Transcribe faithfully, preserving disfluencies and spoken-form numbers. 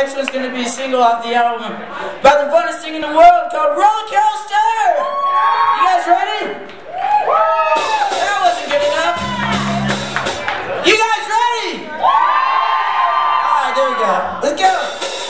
next one's going to be a single off the album about the funnest thing in the world called Roller Coaster! You guys ready? That wasn't good enough. You guys ready? Alright, there we go. Let's go.